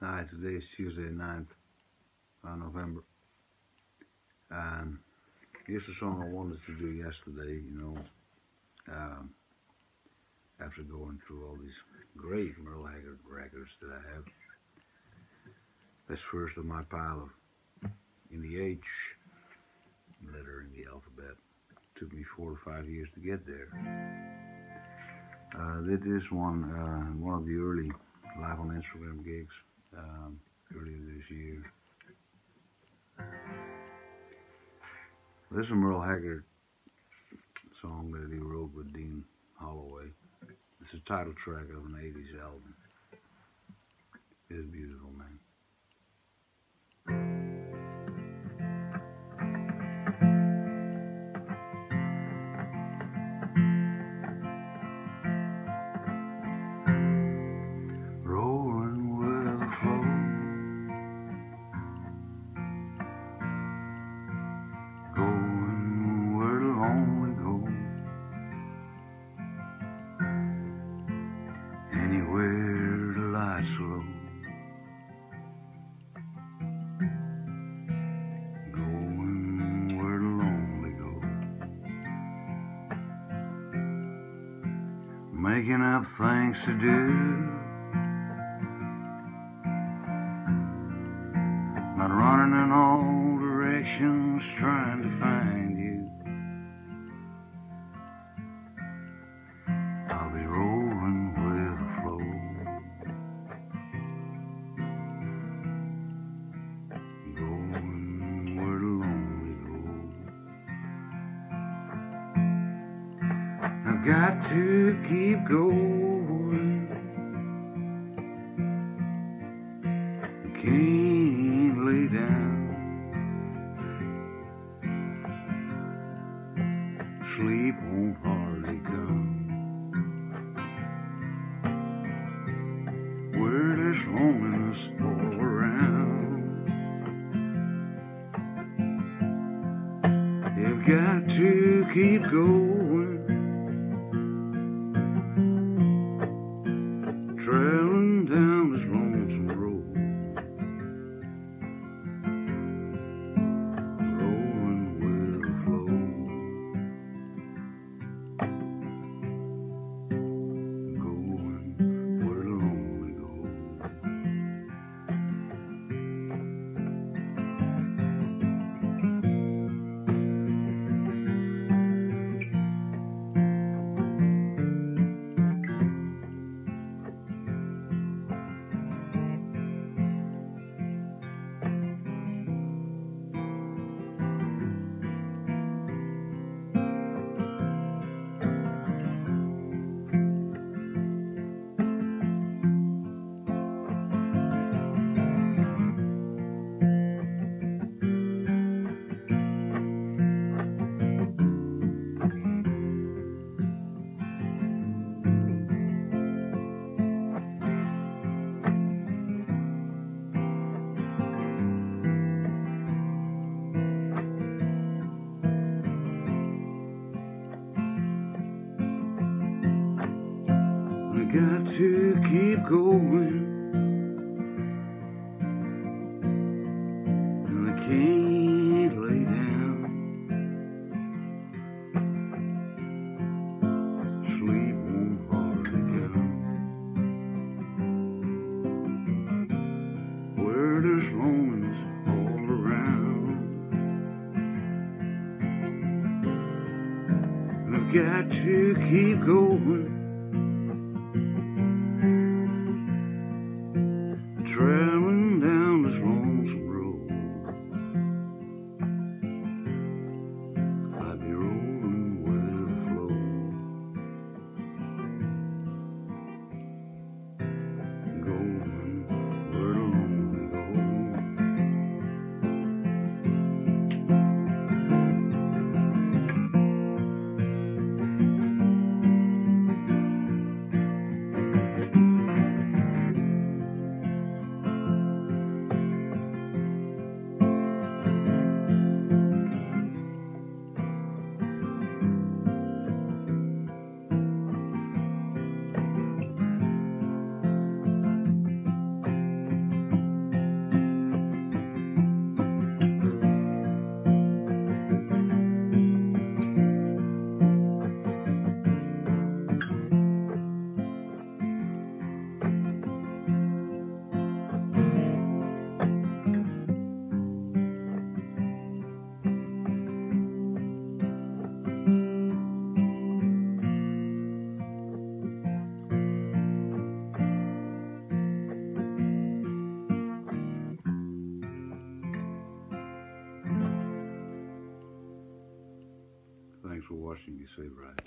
Hi, today is Tuesday, 9th of November. And here's a song I wanted to do yesterday, um, after going through all these great Merle Haggard records that I have. That's first on my pile of In the H, letter in the alphabet. Took me 4 to 5 years to get there. Did this one of the early live on Instagram gigs earlier this year. This is a Merle Haggard song that he wrote with Dean Holloway. It's a title track of an 80s album. It's beautiful, man. Rolling with the flow, going where the lonely go, anywhere the lights low, going where the lonely go, making up things to do, not running in all directions trying to find you. I'll be rolling with the flow, going where the lonely go. I've got to keep going, can't lay down. Sleep won't hardly come where there's loneliness all around. You've got to keep going, traveling down this lonesome road, rolling with the flow, going where the lonely go. I got to keep going, and I can't lay down. Sleep won't hardly come where there's loneliness all around. And I've got to keep going, traveling down this lonesome road. I'd be rolling with the flow, going where the lonely go. be sweet, right?